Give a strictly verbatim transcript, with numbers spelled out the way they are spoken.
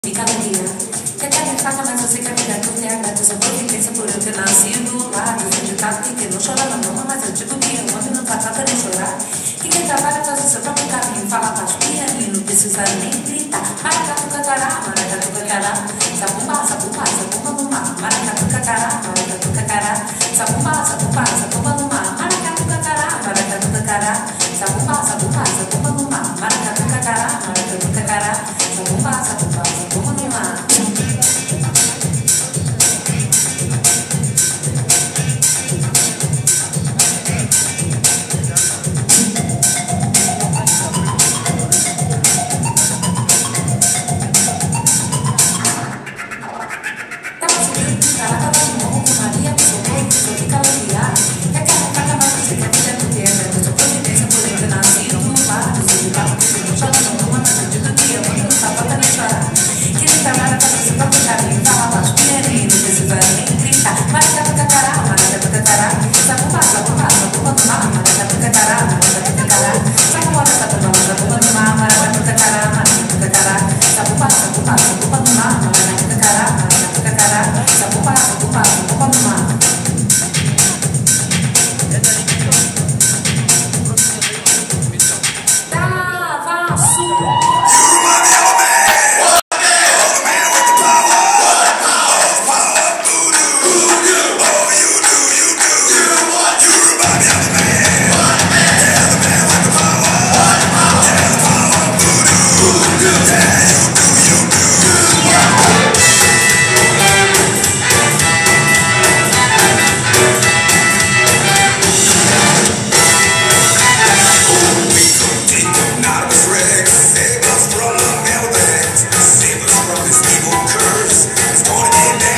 Fica alegria. Quer que a gente faça, mas eu sei que a vida tu tem a sua providência por eu ter nascido lá. Dizem ditado que quem não chora não mama, mas eu digo que eu amo e não tá pra nem chorar. Que quem trabalha faz o seu próprio caminho, fala baixo pianinho, não precisa nem gritar. Maracatu cacará, maracatu cacará, sabumba, sabumba, sabumba no mar. Maracatu cacará, maracatu cacará, sabumba, sabumba, sabumba no mar. Maracatu cacará, maracatu cacará, sabumba, sabumba, sabumba no mar. Maracatu cacará, maracatu cacará, sabumba, sabumba, sabumba no mar. Save us from this evil curse. It's gonna get better.